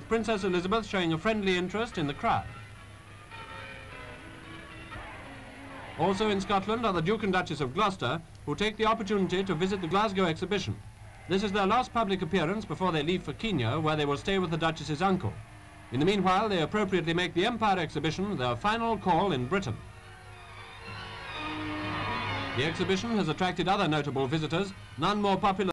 Princess Elizabeth showing a friendly interest in the crowd. Also in Scotland are the Duke and Duchess of Gloucester, who take the opportunity to visit the Glasgow exhibition. This is their last public appearance before they leave for Kenya, where they will stay with the Duchess's uncle. In the meanwhile, they appropriately make the Empire exhibition their final call in Britain. The exhibition has attracted other notable visitors, none more popular